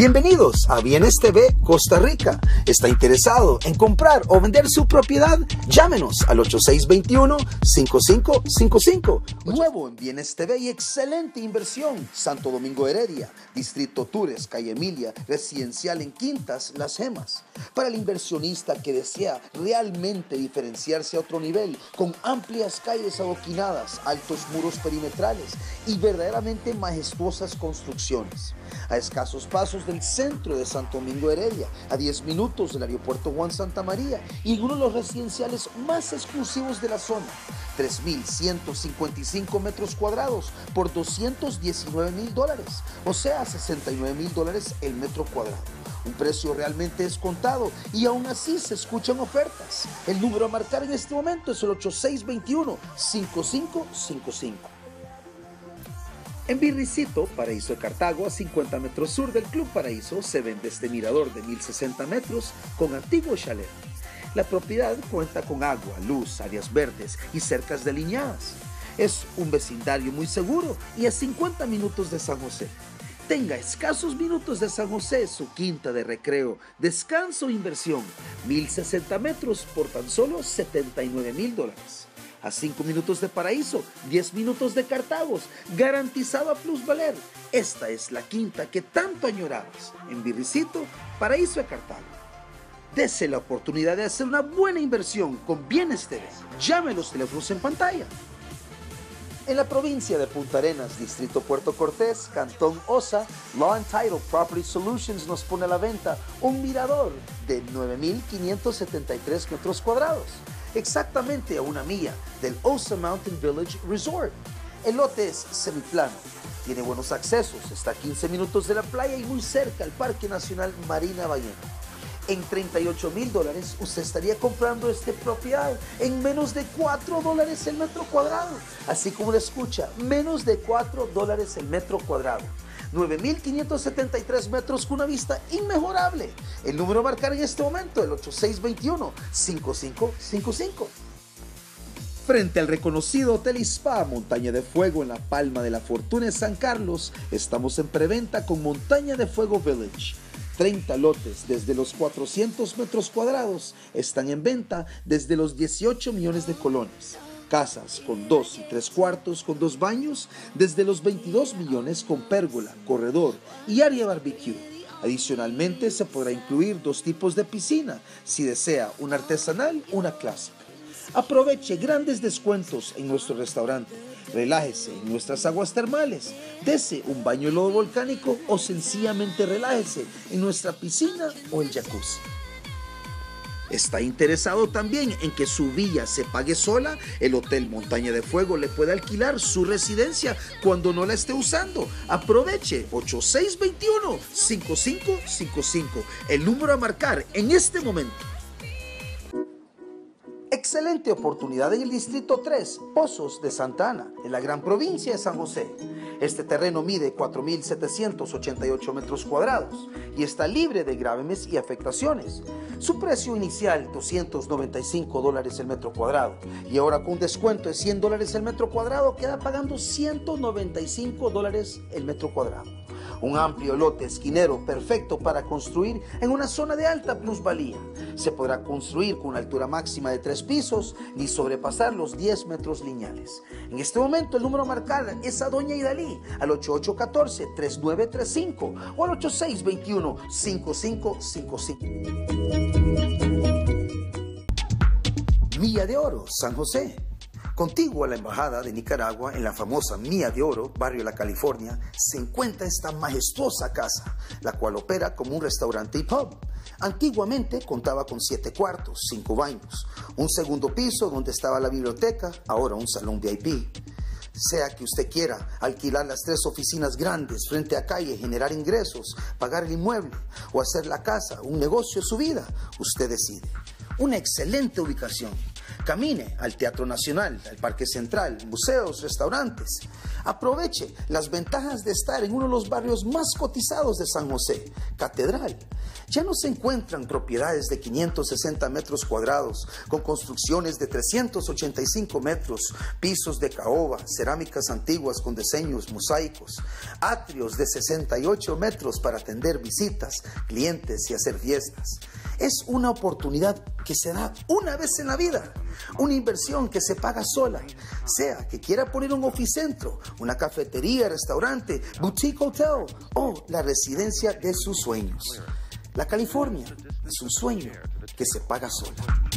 Bienvenidos a Bienes TV Costa Rica. ¿Está interesado en comprar o vender su propiedad? Llámenos al 8621-5555. Nuevo en Bienes TV y excelente inversión. Santo Domingo Heredia, Distrito Tures, Calle Emilia, residencial en Quintas, Las Gemas. Para el inversionista que desea realmente diferenciarse a otro nivel, con amplias calles adoquinadas, altos muros perimetrales y verdaderamente majestuosas construcciones. A escasos pasos del centro de Santo Domingo Heredia, a 10 minutos del aeropuerto Juan Santa María y en uno de los residenciales más exclusivos de la zona. 3.155 metros cuadrados por $219,000, o sea, $69,000 el metro cuadrado. Un precio realmente descontado y aún así se escuchan ofertas. El número a marcar en este momento es el 8621-5555. En Virricito, Paraíso de Cartago, a 50 metros sur del Club Paraíso, se vende este mirador de 1.060 metros con antiguo chalet. La propiedad cuenta con agua, luz, áreas verdes y cercas delineadas. Es un vecindario muy seguro y a 50 minutos de San José. Tenga escasos minutos de San José, su quinta de recreo, descanso e inversión. 1.060 metros por tan solo $79,000. A 5 minutos de Paraíso, 10 minutos de Cartago, garantizado a plusvaler. Esta es la quinta que tanto añorabas. En Virricito, Paraíso de Cartago. Dese la oportunidad de hacer una buena inversión con Bienes TV. Llame a los teléfonos en pantalla. En la provincia de Punta Arenas, Distrito Puerto Cortés, Cantón Osa, Law and Title Property Solutions nos pone a la venta un mirador de 9.573 metros cuadrados, exactamente a una milla del Osa Mountain Village Resort. El lote es semiplano, tiene buenos accesos, está a 15 minutos de la playa y muy cerca al Parque Nacional Marina Ballena. En $38,000 usted estaría comprando esta propiedad en menos de $4 el metro cuadrado. Así como lo escucha, menos de $4 el metro cuadrado. 9.573 metros con una vista inmejorable. El número a marcar en este momento es el 8621-5555. Frente al reconocido Hotel y Spa Montaña de Fuego en la Palma de la Fortuna de San Carlos, estamos en preventa con Montaña de Fuego Village. 30 lotes desde los 400 metros cuadrados están en venta desde los 18 millones de colones. Casas con 2 y 3 cuartos con 2 baños desde los 22 millones con pérgola, corredor y área barbecue. Adicionalmente se podrá incluir 2 tipos de piscina si desea una artesanal o una clásica. Aproveche grandes descuentos en nuestro restaurante. Relájese en nuestras aguas termales, dese un baño de lodo volcánico o sencillamente relájese en nuestra piscina o el jacuzzi. ¿Está interesado también en que su villa se pague sola? El Hotel Montaña de Fuego le puede alquilar su residencia cuando no la esté usando. Aproveche 8621-5555, el número a marcar en este momento. Excelente oportunidad en el Distrito 3, Pozos de Santa Ana, en la gran provincia de San José. Este terreno mide 4.788 metros cuadrados y está libre de grávenes y afectaciones. Su precio inicial, $295 el metro cuadrado, y ahora con un descuento de $100 el metro cuadrado, queda pagando $195 el metro cuadrado. Un amplio lote esquinero perfecto para construir en una zona de alta plusvalía. Se podrá construir con una altura máxima de 3 pisos ni sobrepasar los 10 metros lineales. En este momento el número a marcar es a Doña Idalí al 8814-3935 o al 8621-5555. Milla de Oro, San José. Contiguo a la Embajada de Nicaragua, en la famosa Milla de Oro, barrio La California, se encuentra esta majestuosa casa, la cual opera como un restaurante y pub. Antiguamente contaba con 7 cuartos, 5 baños, un segundo piso donde estaba la biblioteca, ahora un salón VIP. Sea que usted quiera alquilar las 3 oficinas grandes frente a calle, generar ingresos, pagar el inmueble o hacer la casa un negocio de su vida, usted decide. Una excelente ubicación. Camine al Teatro Nacional, al Parque Central, museos, restaurantes. Aproveche las ventajas de estar en uno de los barrios más cotizados de San José, Catedral. Ya no se encuentran propiedades de 560 metros cuadrados, con construcciones de 385 metros, pisos de caoba, cerámicas antiguas con diseños mosaicos, atrios de 68 metros para atender visitas, clientes y hacer fiestas. Es una oportunidad que se da una vez en la vida, una inversión que se paga sola, sea que quiera poner un oficentro, una cafetería, restaurante, boutique hotel o la residencia de sus sueños. La California es un sueño que se paga sola.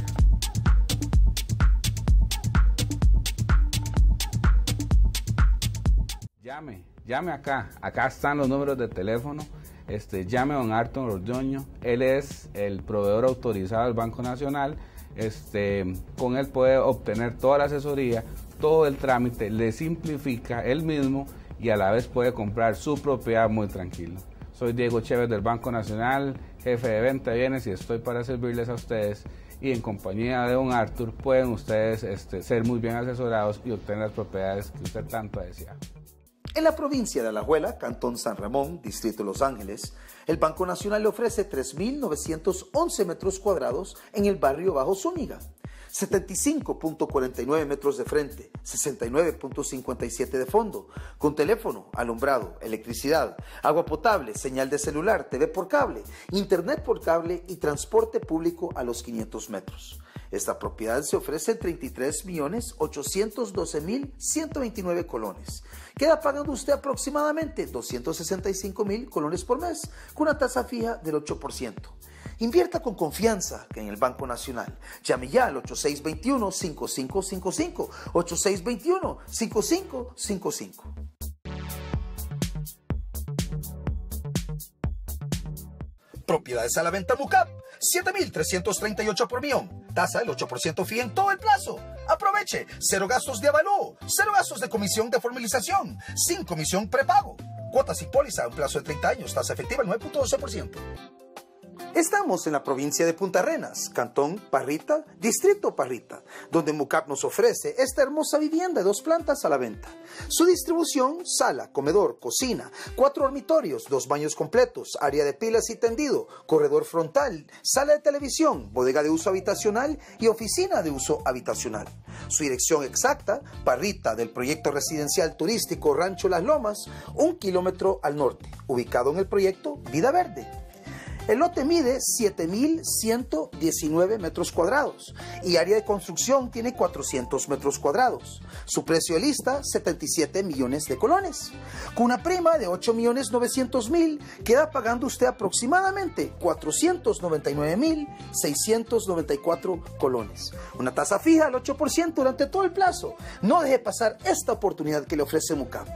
Llame acá están los números de teléfono. Llame a don Arton Ordoño, él es el proveedor autorizado del Banco Nacional. Con él puede obtener toda la asesoría, todo el trámite, le simplifica él mismo y a la vez puede comprar su propiedad muy tranquilo. Soy Diego Chévez del Banco Nacional, jefe de venta de bienes, y estoy para servirles a ustedes. Y en compañía de don Arthur pueden ustedes ser muy bien asesorados y obtener las propiedades que usted tanto desea. En la provincia de Alajuela, Cantón San Ramón, Distrito de Los Ángeles, el Banco Nacional le ofrece 3.911 metros cuadrados en el barrio Bajo Zúñiga, 75.49 metros de frente, 69.57 de fondo, con teléfono, alumbrado, electricidad, agua potable, señal de celular, TV por cable, internet por cable y transporte público a los 500 metros. Esta propiedad se ofrece en 33.812.129 colones. Queda pagando usted aproximadamente 265.000 colones por mes, con una tasa fija del 8%. Invierta con confianza en el Banco Nacional. Llame ya al 8621-5555, 8621-5555. Propiedades a la venta MUCAP, 7.338 por millón. Tasa del 8% fija en todo el plazo. Aproveche, 0 gastos de avalúo, 0 gastos de comisión de formalización, sin comisión prepago. Cuotas y póliza a un plazo de 30 años, tasa efectiva el 9.12%. Estamos en la provincia de Punta Arenas, Cantón Parrita, Distrito Parrita, donde MUCAP nos ofrece esta hermosa vivienda de 2 plantas a la venta. Su distribución: sala, comedor, cocina, 4 dormitorios, 2 baños completos, área de pilas y tendido, corredor frontal, sala de televisión, bodega de uso habitacional y oficina de uso habitacional. Su dirección exacta: Parrita, del proyecto residencial turístico Rancho Las Lomas, 1 kilómetro al norte, ubicado en el proyecto Vida Verde. El lote mide 7.119 metros cuadrados y área de construcción tiene 400 metros cuadrados. Su precio de lista, 77 millones de colones. Con una prima de 8.900.000, queda pagando usted aproximadamente 499.694 colones. Una tasa fija al 8% durante todo el plazo. No deje pasar esta oportunidad que le ofrece MUCAP.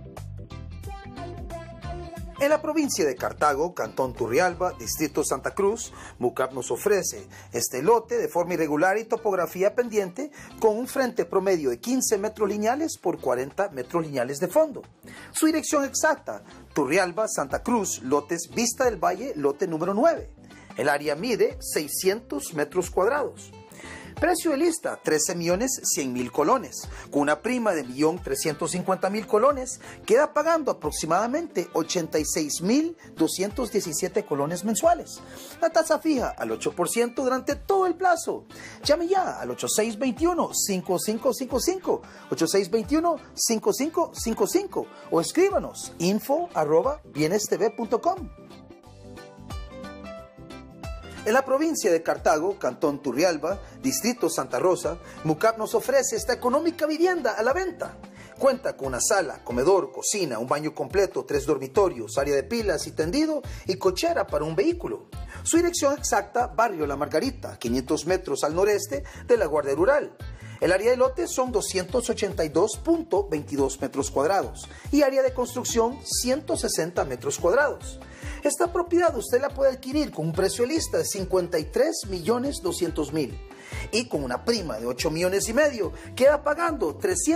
En la provincia de Cartago, Cantón Turrialba, Distrito Santa Cruz, MUCAP nos ofrece este lote de forma irregular y topografía pendiente, con un frente promedio de 15 metros lineales por 40 metros lineales de fondo. Su dirección exacta: Turrialba, Santa Cruz, lotes Vista del Valle, lote número 9. El área mide 600 metros cuadrados. Precio de lista: 13.100.000 colones. Con una prima de 1.350.000 colones, queda pagando aproximadamente 86.217 colones mensuales. La tasa fija al 8% durante todo el plazo. Llame ya al 8621-5555, 8621-5555 o escríbanos info@bienestv.com. En la provincia de Cartago, Cantón Turrialba, Distrito Santa Rosa, MUCAP nos ofrece esta económica vivienda a la venta. Cuenta con una sala, comedor, cocina, un baño completo, 3 dormitorios, área de pilas y tendido y cochera para un vehículo. Su dirección exacta: Barrio La Margarita, 500 metros al noreste de la Guardia Rural. El área de lote son 282.22 metros cuadrados y área de construcción 160 metros cuadrados. Esta propiedad usted la puede adquirir con un precio de lista de 53.200.000. Y con una prima de 8 millones y medio, queda pagando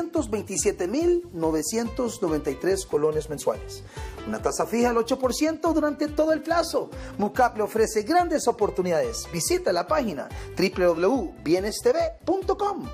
327.993 colones mensuales. Una tasa fija al 8% durante todo el plazo. MUCAP le ofrece grandes oportunidades. Visita la página www.bienestv.com.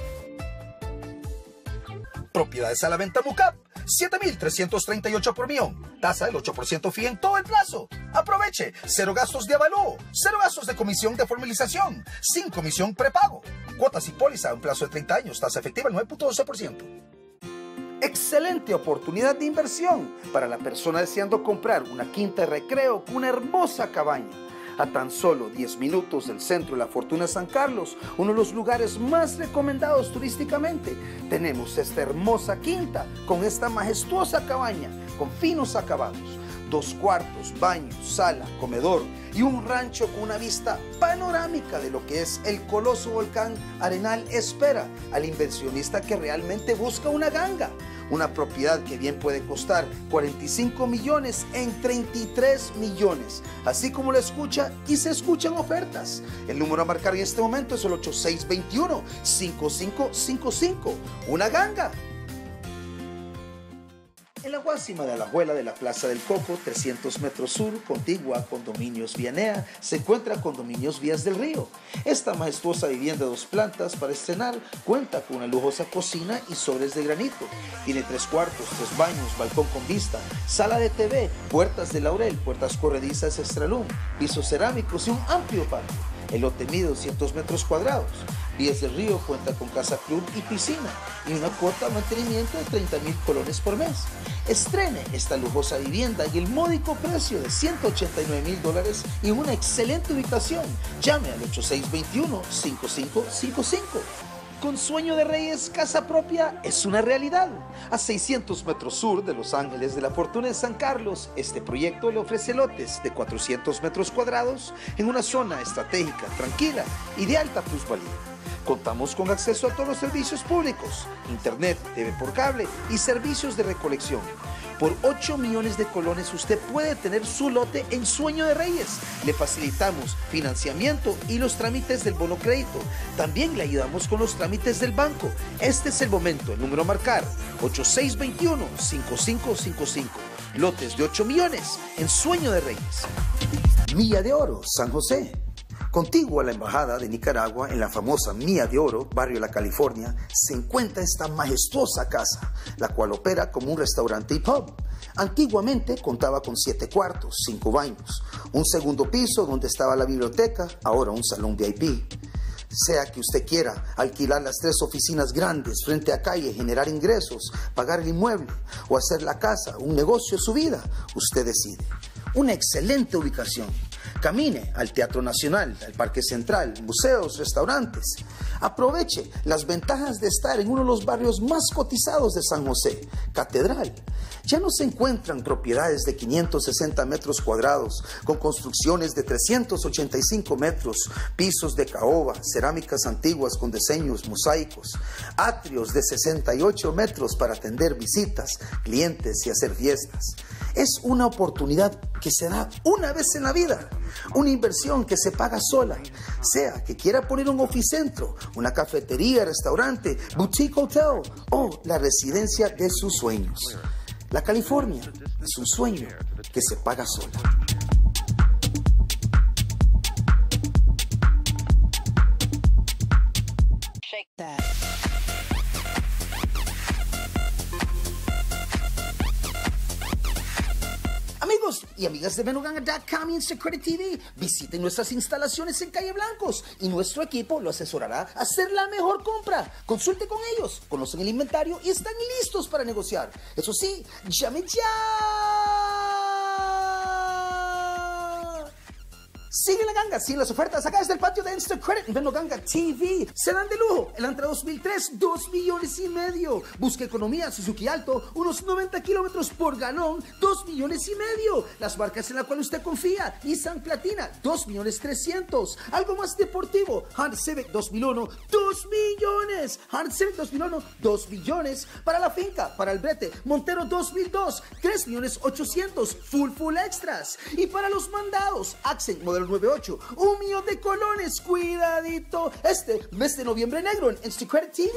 Propiedades a la venta MUCAP. 7.338 por millón. Tasa del 8% fija en todo el plazo. Aproveche. 0 gastos de avalúo. 0 gastos de comisión de formalización. Sin comisión prepago. Cuotas y póliza a un plazo de 30 años. Tasa efectiva 9.12%. Excelente oportunidad de inversión para la persona deseando comprar una quinta de recreo con una hermosa cabaña. A tan solo 10 minutos del centro de la Fortuna San Carlos, uno de los lugares más recomendados turísticamente, tenemos esta hermosa quinta con esta majestuosa cabaña con finos acabados. 2 cuartos, baño, sala, comedor y un rancho con una vista panorámica de lo que es el coloso volcán Arenal espera al inversionista que realmente busca una ganga. Una propiedad que bien puede costar 45 millones en 33 millones. Así como lo escucha y se escuchan ofertas. El número a marcar en este momento es el 8621-5555. Una ganga. En la Guásima de Alajuela de la Plaza del Coco, 300 metros sur, contigua a Condominios Vianea, se encuentra Condominios Vías del Río. Esta majestuosa vivienda de 2 plantas para estrenar cuenta con una lujosa cocina y sobres de granito. Tiene 3 cuartos, 3 baños, balcón con vista, sala de TV, puertas de laurel, puertas corredizas extralum, pisos cerámicos y un amplio patio. El lote mide 200 metros cuadrados. Vías del Río cuenta con casa club y piscina y una cuota de mantenimiento de 30.000 colones por mes. Estrene esta lujosa vivienda y el módico precio de $189.000 y una excelente ubicación. Llame al 8621-5555. Con Sueño de Reyes, casa propia es una realidad. A 600 metros sur de Los Ángeles de la Fortuna de San Carlos, este proyecto le ofrece lotes de 400 metros cuadrados en una zona estratégica, tranquila y de alta plusvalía. Contamos con acceso a todos los servicios públicos, internet, TV por cable y servicios de recolección. Por 8 millones de colones usted puede tener su lote en Sueño de Reyes. Le facilitamos financiamiento y los trámites del bono crédito. También le ayudamos con los trámites del banco. Este es el momento, el número a marcar, 8621-5555. Lotes de 8 millones en Sueño de Reyes. Milla de Oro, San José. Contiguo a la Embajada de Nicaragua, en la famosa Milla de Oro, barrio La California, se encuentra esta majestuosa casa, la cual opera como un restaurante y pub. Antiguamente contaba con 7 cuartos, 5 baños, un segundo piso donde estaba la biblioteca, ahora un salón VIP. Sea que usted quiera alquilar las 3 oficinas grandes frente a calle, generar ingresos, pagar el inmueble o hacer la casa un negocio de su vida, usted decide. Una excelente ubicación. Camine al Teatro Nacional, al Parque Central, museos, restaurantes. Aproveche las ventajas de estar en uno de los barrios más cotizados de San José, Catedral. Ya no se encuentran propiedades de 560 metros cuadrados, con construcciones de 385 metros, pisos de caoba, cerámicas antiguas con diseños mosaicos, atrios de 68 metros para atender visitas, clientes y hacer fiestas. Es una oportunidad que se da una vez en la vida, una inversión que se paga sola, sea que quiera poner un oficentro, una cafetería, restaurante, boutique hotel o la residencia de sus sueños. La California es un sueño que se paga sola. Shake that. Amigos y amigas de Venuganga.com y Instacredit TV, visiten nuestras instalaciones en Calle Blancos y nuestro equipo lo asesorará a hacer la mejor compra. Consulte con ellos, conocen el inventario y están listos para negociar. Eso sí, llame ya. Sigue la ganga, sigue las ofertas acá desde el patio de Instacredit y Venuganga TV. Se dan de lujo. El Antra 2003, 2 millones y medio. Busca economía Suzuki Alto, unos 90 kilómetros por galón, 2 millones y medio. Las marcas en las cuales usted confía, Nissan Platina, 2 millones 300. Algo más deportivo, Honda Civic 2001, 2 millones. Honda Civic 2001, 2 millones. Para la finca, para el brete, Montero 2002, 3 millones 800. Full extras. Y para los mandados, Accent modelo 098. ¡1 millón de colones! ¡Cuidadito! Este mes de noviembre negro en Instacredit TV.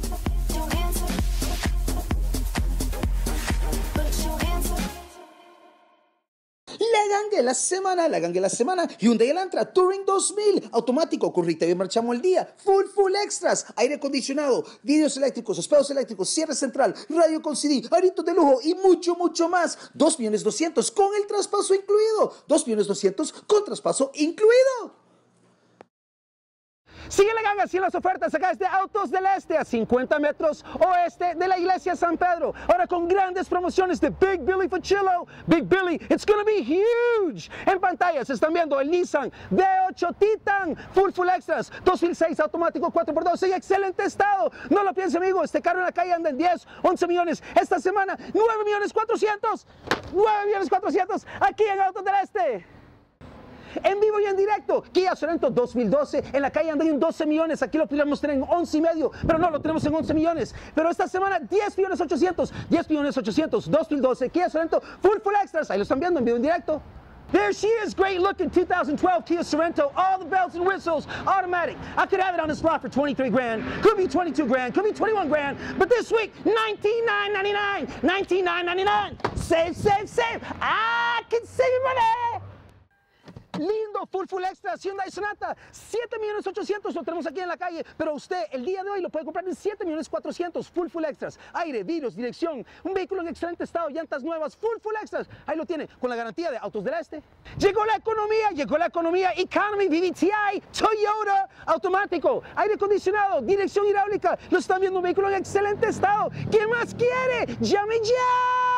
La ganga de la semana, Hyundai Elantra Touring 2000, automático, con Rita y marchamos el día, full extras, aire acondicionado, vidrios eléctricos, espejos eléctricos, cierre central, radio con CD, aritos de lujo y mucho más. 2.200.000 con el traspaso incluido, 2.200.000 con traspaso incluido. Sigue la ganga, sigue las ofertas acá desde Autos del Este, a 50 metros oeste de la iglesia San Pedro. Ahora con grandes promociones de Big Billy Fuccillo. Big Billy, it's gonna be huge. En pantalla se están viendo el Nissan V8 Titan, full extras, 2006 automático 4x2 en excelente estado. No lo piense, amigo, este carro en la calle anda en 10, 11 millones. Esta semana, 9.400.000. 9.400.000 aquí en Autos del Este. En vivo y en directo, Kia Sorento 2012, en la calle anda en 12 millones, aquí lo podríamos tener en 11.5, pero no, lo tenemos en 11 millones, pero esta semana 10.800.000, 10.800.000, 2012, Kia Sorento, full extras, ahí lo están viendo en vivo y en directo. There she is, great looking 2012 Kia Sorento, all the bells and whistles, automatic. I could have it on this lot for 23 grand, could be 22 grand, could be 21 grand, but this week, $19,999, $19,999. Save, I can save you money. Lindo, full extra, Hyundai Sonata, 7.800.000, lo tenemos aquí en la calle, pero usted el día de hoy lo puede comprar en 7.400.000, full extras, aire, vidrios, dirección, un vehículo en excelente estado, llantas nuevas, full extras, ahí lo tiene, con la garantía de Autos del Este. Llegó la economía, Economy, VVTi, Toyota, automático, aire acondicionado, dirección hidráulica, lo están viendo, un vehículo en excelente estado, ¿qué más quiere? ¡Llame ya!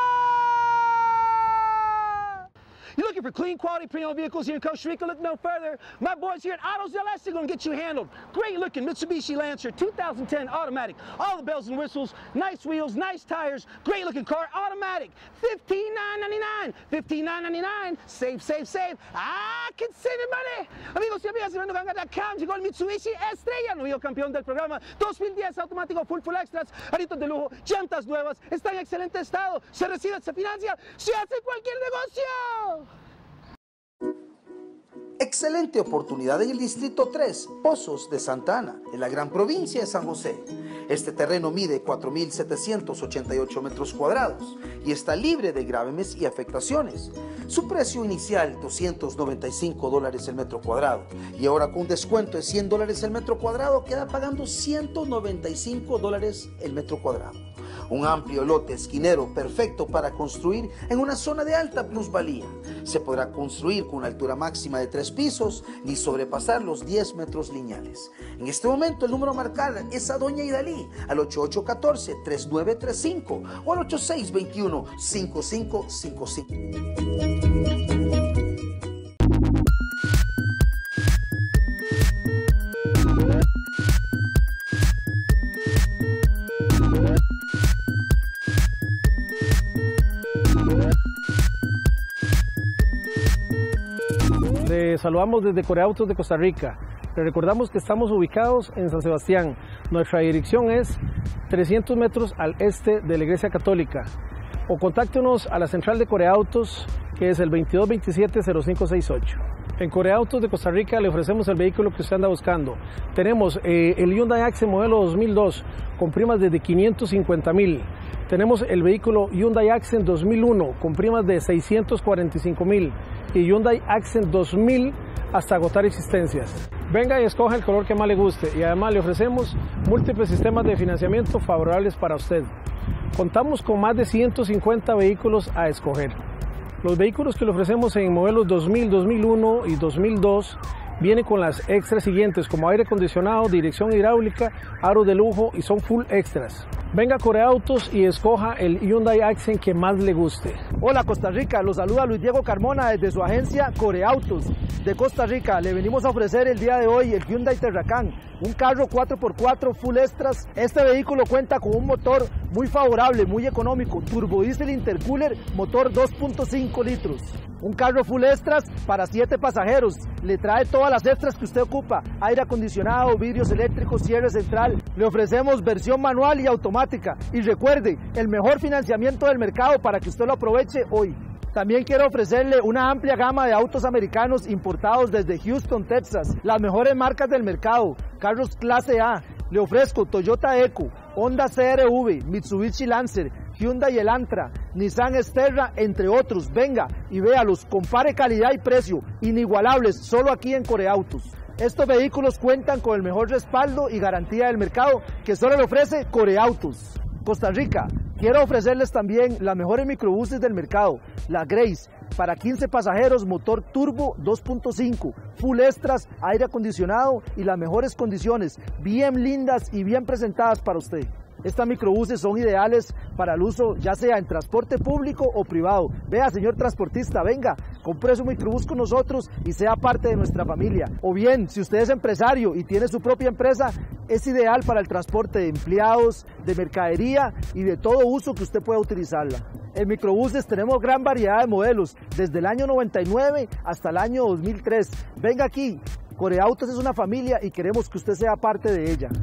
You're looking for clean, quality pre-owned vehicles here in Costa Rica? Look no further. My boys here at Autos del Este are going to get you handled. Great looking Mitsubishi Lancer 2010 automatic. All the bells and whistles, nice wheels, nice tires, great looking car, automatic. $15,999. $15,999. Save. I can save you money. Amigos y amigas, Ganga.com, llegó el Mitsubishi Estrella, nuevo campeón del programa. 2010 automático, full extras, aritos de lujo, llantas nuevas, está en excelente estado. Se recibe, se financia, se hace cualquier negocio. Excelente oportunidad en el Distrito 3, Pozos de Santa Ana, en la gran provincia de San José. Este terreno mide 4.788 metros cuadrados y está libre de grávenes y afectaciones. Su precio inicial, $295 el metro cuadrado, y ahora con un descuento de $100 el metro cuadrado queda pagando $195 el metro cuadrado. Un amplio lote esquinero perfecto para construir en una zona de alta plusvalía. Se podrá construir con una altura máxima de 3 pisos ni sobrepasar los 10 metros lineales. En este momento el número a marcar es a Doña Idalí al 8814-3935 o al 8621-5555. Le saludamos desde Coreautos de Costa Rica. Le recordamos que estamos ubicados en San Sebastián. Nuestra dirección es 300 metros al este de la Iglesia Católica. O contáctenos a la central de Coreautos, que es el 2227-0568. En Coreautos de Costa Rica le ofrecemos el vehículo que usted anda buscando. Tenemos el Hyundai Accent modelo 2002 con primas desde 550.000. Tenemos el vehículo Hyundai Accent 2001 con primas de 645.000 y Hyundai Accent 2000 hasta agotar existencias. Venga y escoja el color que más le guste y además le ofrecemos múltiples sistemas de financiamiento favorables para usted. Contamos con más de 150 vehículos a escoger. Los vehículos que le ofrecemos en modelos 2000, 2001 y 2002 vienen con las extras siguientes como aire acondicionado, dirección hidráulica, aros de lujo y son full extras. Venga a Coreautos y escoja el Hyundai Accent que más le guste. Hola Costa Rica, los saluda Luis Diego Carmona desde su agencia Coreautos de Costa Rica. Le venimos a ofrecer el día de hoy el Hyundai Terracan, un carro 4x4 full extras. Este vehículo cuenta con un motor muy favorable, muy económico, turbodiesel intercooler, motor 2.5 litros. Un carro full extras para 7 pasajeros. Le trae todas las extras que usted ocupa: aire acondicionado, vidrios eléctricos, cierre central. Le ofrecemos versión manual y automática. Y recuerde, el mejor financiamiento del mercado para que usted lo aproveche hoy. También quiero ofrecerle una amplia gama de autos americanos importados desde Houston, Texas. Las mejores marcas del mercado, carros clase A. Le ofrezco Toyota Eco, Honda CR-V, Mitsubishi Lancer, Hyundai Elantra, Nissan Xterra, entre otros. Venga y véalos, compare calidad y precio, inigualables, solo aquí en Coreautos. Estos vehículos cuentan con el mejor respaldo y garantía del mercado que solo le ofrece Coreautos. Costa Rica, quiero ofrecerles también las mejores microbuses del mercado, la Grace, para 15 pasajeros, motor turbo 2.5, full extras, aire acondicionado y las mejores condiciones, bien lindas y bien presentadas para usted. Estas microbuses son ideales para el uso ya sea en transporte público o privado. Vea, señor transportista, venga, compre su microbús con nosotros y sea parte de nuestra familia. O bien, si usted es empresario y tiene su propia empresa, es ideal para el transporte de empleados, de mercadería y de todo uso que usted pueda utilizarla. En microbuses tenemos gran variedad de modelos, desde el año 99 hasta el año 2003. Venga aquí, Coreautos es una familia y queremos que usted sea parte de ella.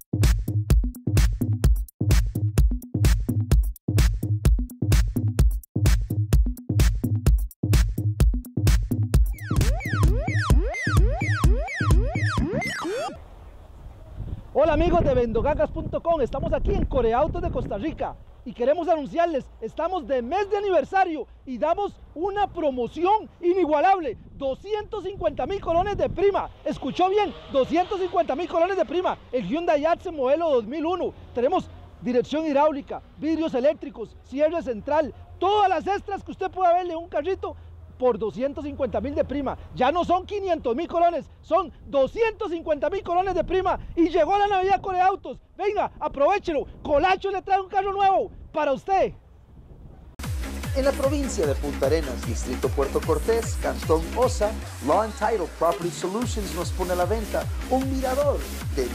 Hola amigos de vendogangas.com, estamos aquí en Coreautos de Costa Rica y queremos anunciarles, estamos de mes de aniversario y damos una promoción inigualable, 250,000 colones de prima. Escuchó bien, 250,000 colones de prima. El Hyundai Accent modelo 2001, tenemos dirección hidráulica, vidrios eléctricos, cierre central, todas las extras que usted pueda verle un carrito por 250,000 de prima. Ya no son 500,000 colones, son 250,000 colones de prima. Y llegó la Navidad Coreautos. Venga, aprovechelo. Colacho le trae un carro nuevo para usted. En la provincia de Punta Arenas, distrito Puerto Cortés, Cantón Osa, Law & Title Property Solutions nos pone a la venta un mirador de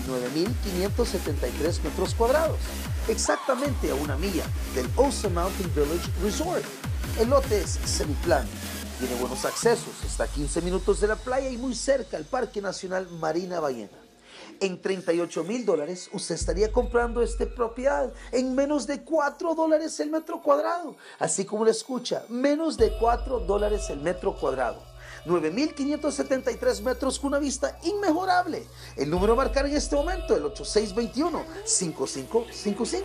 9,573 metros cuadrados, exactamente a una milla del Osa Mountain Village Resort. El lote es semiplano, tiene buenos accesos, está a 15 minutos de la playa y muy cerca al Parque Nacional Marina Ballena. En $38,000 usted estaría comprando esta propiedad en menos de $4 el metro cuadrado. Así como lo escucha, menos de $4 el metro cuadrado. 9,573 metros con una vista inmejorable. El número a marcar en este momento, el 8621-5555.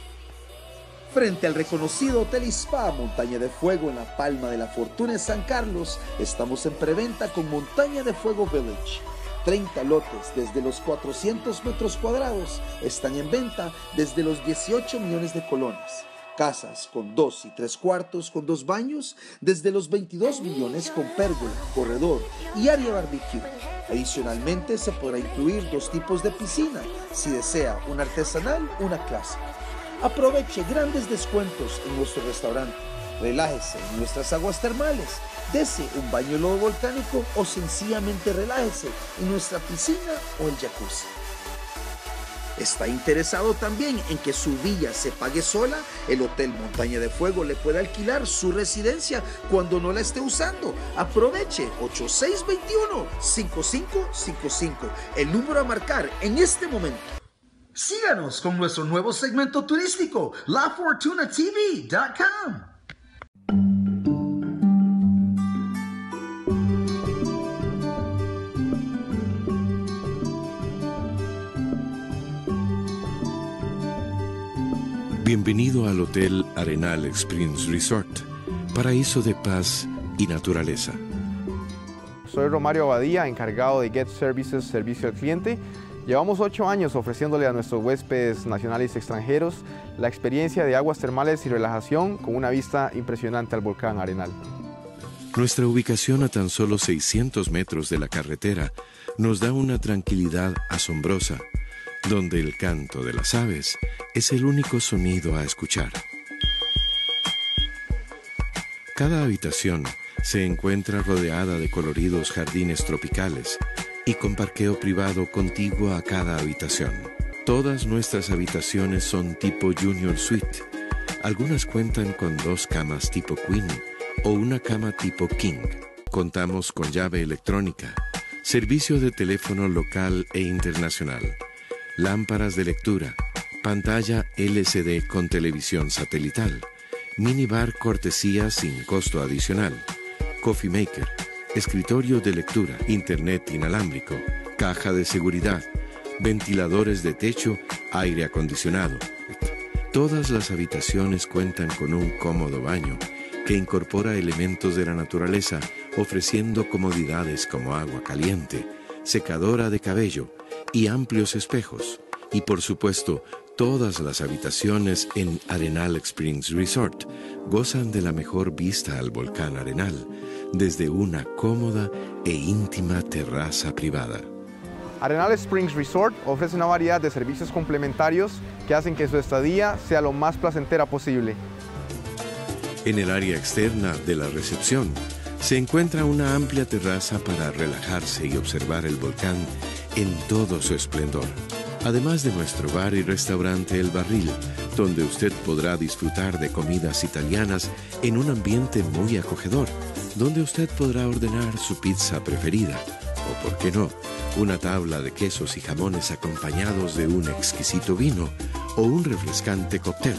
Frente al reconocido Hotel y Spa Montaña de Fuego en la Palma de la Fortuna en San Carlos, estamos en preventa con Montaña de Fuego Village. 30 lotes desde los 400 metros cuadrados están en venta desde los 18 millones de colones. Casas con 2 y 3 cuartos con 2 baños desde los 22 millones con pérgola, corredor y área barbecue. Adicionalmente se podrá incluir 2 tipos de piscina, si desea una artesanal o una clásica. Aproveche grandes descuentos en nuestro restaurante. Relájese en nuestras aguas termales. Dese un baño de lodo volcánico o sencillamente relájese en nuestra piscina o el jacuzzi. ¿Está interesado también en que su villa se pague sola? El Hotel Montaña de Fuego le puede alquilar su residencia cuando no la esté usando. Aproveche 8621-5555, el número a marcar en este momento. Síganos con nuestro nuevo segmento turístico, LaFortunaTV.com. Bienvenido al Hotel Arenal Springs Resort, paraíso de paz y naturaleza. Soy Romario Abadía, encargado de Get Services, servicio al cliente. Llevamos 8 años ofreciéndole a nuestros huéspedes nacionales y extranjeros la experiencia de aguas termales y relajación con una vista impresionante al volcán Arenal. Nuestra ubicación a tan solo 600 metros de la carretera nos da una tranquilidad asombrosa, donde el canto de las aves es el único sonido a escuchar. Cada habitación se encuentra rodeada de coloridos jardines tropicales y con parqueo privado contiguo a cada habitación. Todas nuestras habitaciones son tipo Junior Suite. Algunas cuentan con 2 camas tipo Queen o una cama tipo King. Contamos con llave electrónica, servicio de teléfono local e internacional, lámparas de lectura, pantalla LCD con televisión satelital minibar cortesía sin costo adicional, coffee maker, escritorio de lectura, internet inalámbrico, caja de seguridad, ventiladores de techo, aire acondicionado. Todas las habitaciones cuentan con un cómodo baño que incorpora elementos de la naturaleza, ofreciendo comodidades como agua caliente, secadora de cabello y amplios espejos. Y por supuesto, todas las habitaciones en Arenal Springs Resort gozan de la mejor vista al volcán Arenal, desde una cómoda e íntima terraza privada. Arenal Springs Resort ofrece una variedad de servicios complementarios que hacen que su estadía sea lo más placentera posible. En el área externa de la recepción se encuentra una amplia terraza para relajarse y observar el volcán en todo su esplendor. Además de nuestro bar y restaurante El Barril, donde usted podrá disfrutar de comidas italianas en un ambiente muy acogedor, donde usted podrá ordenar su pizza preferida, o por qué no, una tabla de quesos y jamones acompañados de un exquisito vino o un refrescante cóctel.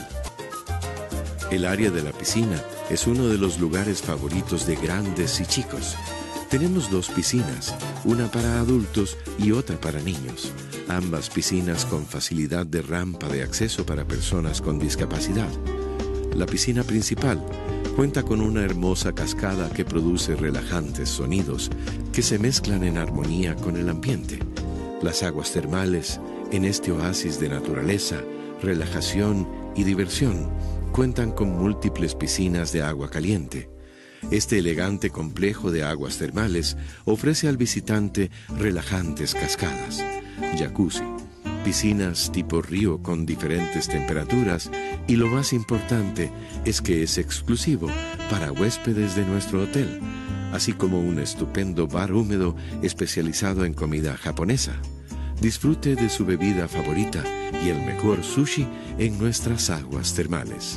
El área de la piscina es uno de los lugares favoritos de grandes y chicos. Tenemos 2 piscinas, una para adultos y otra para niños. Ambas piscinas con facilidad de rampa de acceso para personas con discapacidad. La piscina principal cuenta con una hermosa cascada que produce relajantes sonidos que se mezclan en armonía con el ambiente. Las aguas termales, en este oasis de naturaleza, relajación y diversión, cuentan con múltiples piscinas de agua caliente. Este elegante complejo de aguas termales ofrece al visitante relajantes cascadas, jacuzzi, piscinas tipo río con diferentes temperaturas y lo más importante es que es exclusivo para huéspedes de nuestro hotel, así como un estupendo bar húmedo especializado en comida japonesa. Disfrute de su bebida favorita y el mejor sushi en nuestras aguas termales.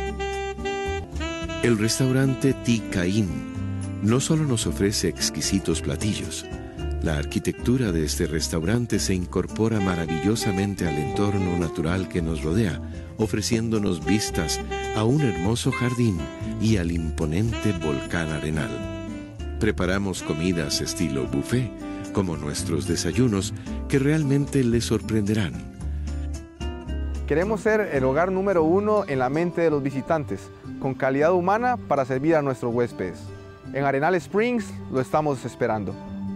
El restaurante Tikain no solo nos ofrece exquisitos platillos. La arquitectura de este restaurante se incorpora maravillosamente al entorno natural que nos rodea, ofreciéndonos vistas a un hermoso jardín y al imponente volcán Arenal. Preparamos comidas estilo buffet, como nuestros desayunos, que realmente les sorprenderán. Queremos ser el hogar número 1 en la mente de los visitantes, con calidad humana para servir a nuestros huéspedes. En Arenal Springs lo estamos esperando.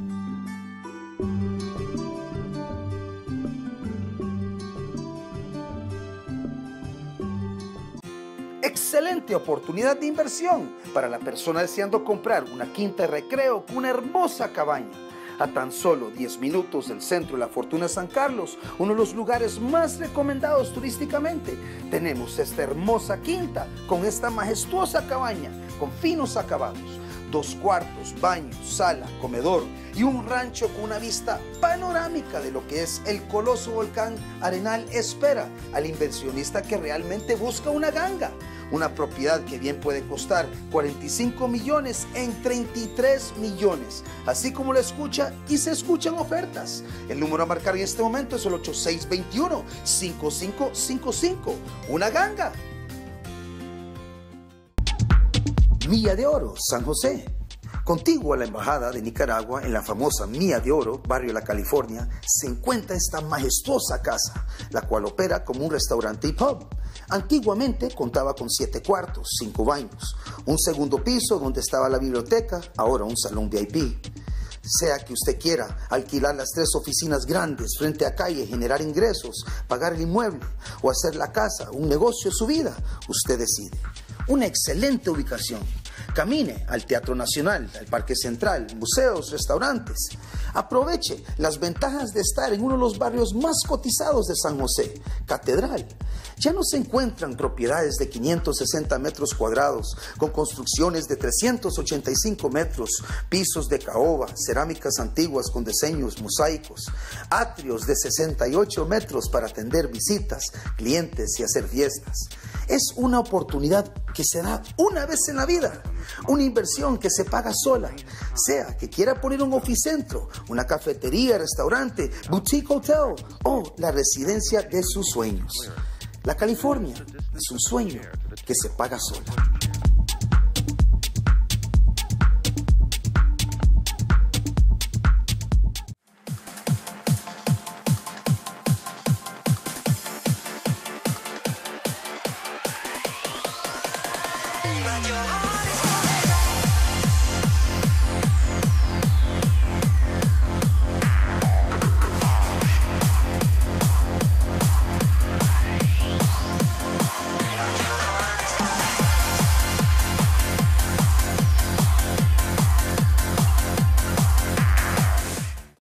Excelente oportunidad de inversión para la persona deseando comprar una quinta de recreo con una hermosa cabaña. A tan solo 10 minutos del centro de la Fortuna San Carlos, uno de los lugares más recomendados turísticamente, tenemos esta hermosa quinta con esta majestuosa cabaña con finos acabados. 2 cuartos, baño, sala, comedor y un rancho con una vista panorámica de lo que es el coloso volcán Arenal espera al inversionista que realmente busca una ganga. Una propiedad que bien puede costar 45 millones en 33 millones. Así como lo escucha y se escuchan ofertas. El número a marcar en este momento es el 8621-5555. Una ganga. Milla de Oro, San José. Contiguo a la Embajada de Nicaragua, en la famosa Milla de Oro, barrio La California, se encuentra esta majestuosa casa, la cual opera como un restaurante y pub. Antiguamente contaba con 7 cuartos, 5 baños, un segundo piso donde estaba la biblioteca, ahora un salón VIP. Sea que usted quiera alquilar las 3 oficinas grandes frente a calle, generar ingresos, pagar el inmueble o hacer la casa un negocio de su vida, usted decide. Una excelente ubicación. Camine al Teatro Nacional, al Parque Central, museos, restaurantes. Aproveche las ventajas de estar en uno de los barrios más cotizados de San José, Catedral. Ya no se encuentran propiedades de 560 metros cuadrados, con construcciones de 385 metros, pisos de caoba, cerámicas antiguas con diseños mosaicos, atrios de 68 metros para atender visitas, clientes y hacer fiestas. Es una oportunidad que se da una vez en la vida, una inversión que se paga sola, sea que quiera poner un oficentro, una cafetería, restaurante, boutique hotel o la residencia de sus sueños. La California es un sueño que se paga sola. But you're